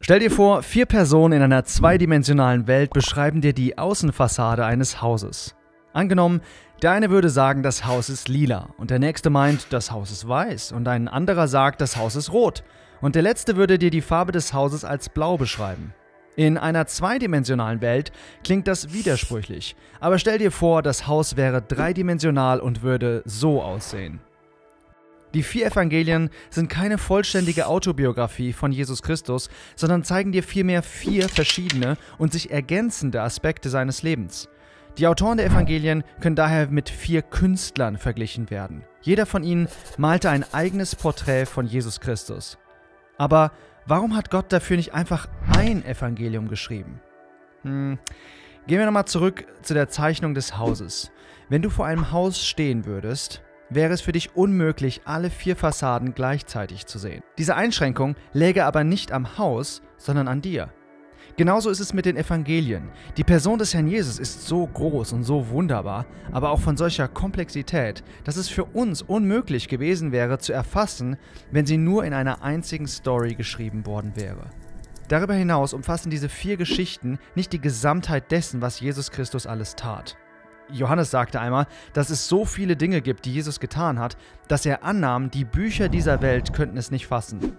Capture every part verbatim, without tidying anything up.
Stell dir vor, vier Personen in einer zweidimensionalen Welt beschreiben dir die Außenfassade eines Hauses. Angenommen, der eine würde sagen, das Haus ist lila und der nächste meint, das Haus ist weiß und ein anderer sagt, das Haus ist rot und der letzte würde dir die Farbe des Hauses als blau beschreiben. In einer zweidimensionalen Welt klingt das widersprüchlich, aber stell dir vor, das Haus wäre dreidimensional und würde so aussehen. Die vier Evangelien sind keine vollständige Autobiografie von Jesus Christus, sondern zeigen dir vielmehr vier verschiedene und sich ergänzende Aspekte seines Lebens. Die Autoren der Evangelien können daher mit vier Künstlern verglichen werden. Jeder von ihnen malte ein eigenes Porträt von Jesus Christus. Aber warum hat Gott dafür nicht einfach ein Evangelium geschrieben? Hm. Gehen wir nochmal zurück zu der Zeichnung des Hauses. Wenn du vor einem Haus stehen würdest, wäre es für dich unmöglich, alle vier Fassaden gleichzeitig zu sehen. Diese Einschränkung läge aber nicht am Haus, sondern an dir. Genauso ist es mit den Evangelien. Die Person des Herrn Jesus ist so groß und so wunderbar, aber auch von solcher Komplexität, dass es für uns unmöglich gewesen wäre zu erfassen, wenn sie nur in einer einzigen Story geschrieben worden wäre. Darüber hinaus umfassen diese vier Geschichten nicht die Gesamtheit dessen, was Jesus Christus alles tat. Johannes sagte einmal, dass es so viele Dinge gibt, die Jesus getan hat, dass er annahm, die Bücher dieser Welt könnten es nicht fassen.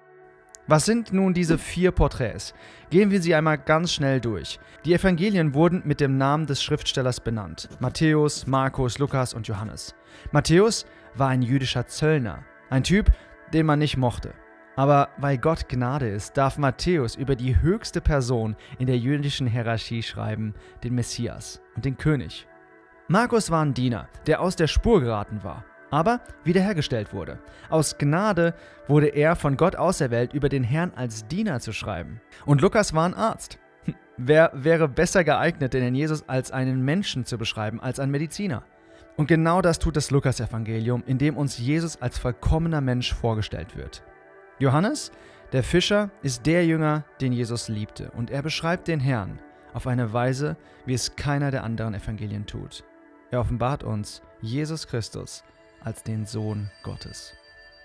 Was sind nun diese vier Porträts? Gehen wir sie einmal ganz schnell durch. Die Evangelien wurden mit dem Namen des Schriftstellers benannt: Matthäus, Markus, Lukas und Johannes. Matthäus war ein jüdischer Zöllner, ein Typ, den man nicht mochte. Aber weil Gott Gnade ist, darf Matthäus über die höchste Person in der jüdischen Hierarchie schreiben, den Messias und den König. Markus war ein Diener, der aus der Spur geraten war, aber wiederhergestellt wurde. Aus Gnade wurde er von Gott auserwählt, über den Herrn als Diener zu schreiben. Und Lukas war ein Arzt. Wer wäre besser geeignet, den Herrn Jesus als einen Menschen zu beschreiben, als ein Mediziner? Und genau das tut das Lukas-Evangelium, in dem uns Jesus als vollkommener Mensch vorgestellt wird. Johannes, der Fischer, ist der Jünger, den Jesus liebte, und er beschreibt den Herrn auf eine Weise, wie es keiner der anderen Evangelien tut. Er offenbart uns Jesus Christus als den Sohn Gottes.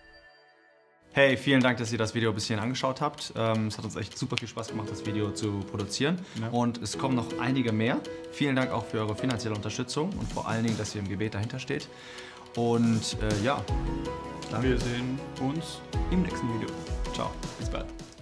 Hey, vielen Dank, dass ihr das Video bis hierhin angeschaut habt. Ähm, es hat uns echt super viel Spaß gemacht, das Video zu produzieren. Ja. Und es kommen noch einige mehr. Vielen Dank auch für eure finanzielle Unterstützung und vor allen Dingen, dass ihr im Gebet dahinter steht. Und äh, ja, dann wir sehen uns im nächsten Video. Ciao, bis bald.